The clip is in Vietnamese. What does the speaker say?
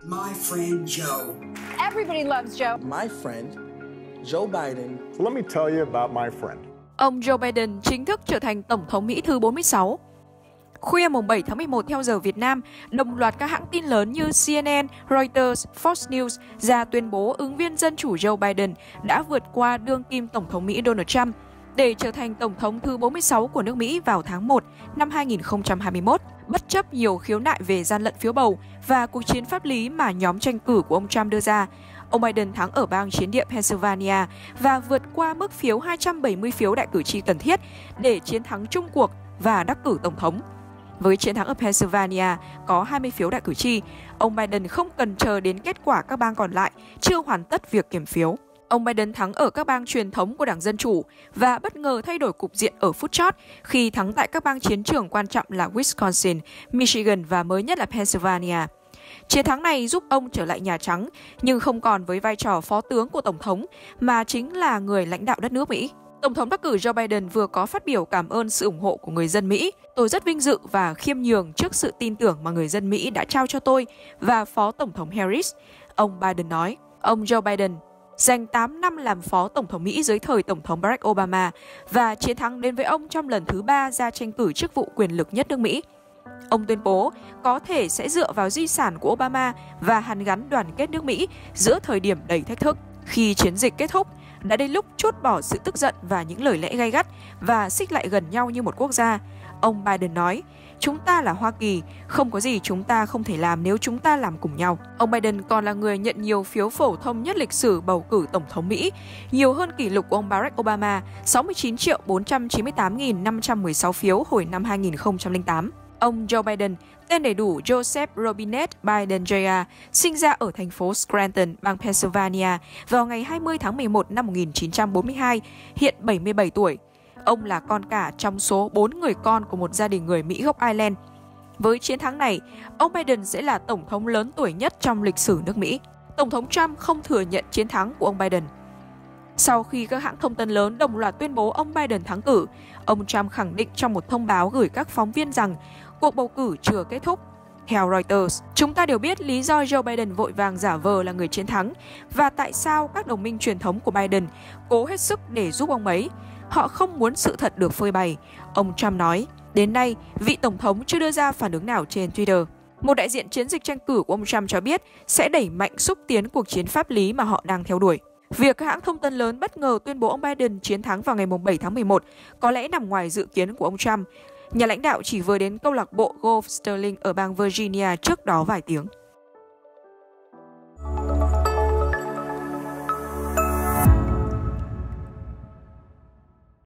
My friend Joe. Everybody loves Joe. My friend, Joe Biden. So let me tell you about my friend. Ông Joe Biden chính thức trở thành Tổng thống Mỹ thứ 46. Khuya mùng 7 tháng 11 theo giờ Việt Nam, đồng loạt các hãng tin lớn như CNN, Reuters, Fox News ra tuyên bố ứng viên Dân chủ Joe Biden đã vượt qua đương kim Tổng thống Mỹ Donald Trump để trở thành Tổng thống thứ 46 của nước Mỹ vào tháng 1 năm 2021, bất chấp nhiều khiếu nại về gian lận phiếu bầu và cuộc chiến pháp lý mà nhóm tranh cử của ông Trump đưa ra. Ông Biden thắng ở bang chiến địa Pennsylvania và vượt qua mức phiếu 270 phiếu đại cử tri cần thiết để chiến thắng chung cuộc và đắc cử Tổng thống. Với chiến thắng ở Pennsylvania có 20 phiếu đại cử tri, ông Biden không cần chờ đến kết quả các bang còn lại chưa hoàn tất việc kiểm phiếu. Ông Biden thắng ở các bang truyền thống của Đảng Dân Chủ và bất ngờ thay đổi cục diện ở phút chót khi thắng tại các bang chiến trường quan trọng là Wisconsin, Michigan và mới nhất là Pennsylvania. Chiến thắng này giúp ông trở lại Nhà Trắng, nhưng không còn với vai trò phó tướng của Tổng thống, mà chính là người lãnh đạo đất nước Mỹ. Tổng thống đắc cử Joe Biden vừa có phát biểu cảm ơn sự ủng hộ của người dân Mỹ. Tôi rất vinh dự và khiêm nhường trước sự tin tưởng mà người dân Mỹ đã trao cho tôi và Phó Tổng thống Harris, ông Biden nói. Ông Joe Biden dành 8 năm làm Phó Tổng thống Mỹ dưới thời Tổng thống Barack Obama và chiến thắng đến với ông trong lần thứ 3 ra tranh cử chức vụ quyền lực nhất nước Mỹ. Ông tuyên bố có thể sẽ dựa vào di sản của Obama và hàn gắn đoàn kết nước Mỹ giữa thời điểm đầy thách thức. Khi chiến dịch kết thúc, đã đến lúc trút bỏ sự tức giận và những lời lẽ gay gắt và xích lại gần nhau như một quốc gia. Ông Biden nói, chúng ta là Hoa Kỳ, không có gì chúng ta không thể làm nếu chúng ta làm cùng nhau. Ông Biden còn là người nhận nhiều phiếu phổ thông nhất lịch sử bầu cử Tổng thống Mỹ, nhiều hơn kỷ lục của ông Barack Obama, 69.498.516 phiếu hồi năm 2008. Ông Joe Biden, tên đầy đủ Joseph Robinette Biden Jr., sinh ra ở thành phố Scranton, bang Pennsylvania vào ngày 20 tháng 11 năm 1942, hiện 77 tuổi. Ông là con cả trong số 4 người con của một gia đình người Mỹ gốc Ireland. Với chiến thắng này, ông Biden sẽ là Tổng thống lớn tuổi nhất trong lịch sử nước Mỹ. Tổng thống Trump không thừa nhận chiến thắng của ông Biden. Sau khi các hãng thông tấn lớn đồng loạt tuyên bố ông Biden thắng cử, ông Trump khẳng định trong một thông báo gửi các phóng viên rằng cuộc bầu cử chưa kết thúc. Theo Reuters, chúng ta đều biết lý do Joe Biden vội vàng giả vờ là người chiến thắng và tại sao các đồng minh truyền thống của Biden cố hết sức để giúp ông ấy. Họ không muốn sự thật được phơi bày, ông Trump nói. Đến nay, vị Tổng thống chưa đưa ra phản ứng nào trên Twitter. Một đại diện chiến dịch tranh cử của ông Trump cho biết sẽ đẩy mạnh xúc tiến cuộc chiến pháp lý mà họ đang theo đuổi. Việc các hãng thông tấn lớn bất ngờ tuyên bố ông Biden chiến thắng vào ngày 7 tháng 11 có lẽ nằm ngoài dự kiến của ông Trump. Nhà lãnh đạo chỉ vừa đến câu lạc bộ golf Sterling ở bang Virginia trước đó vài tiếng.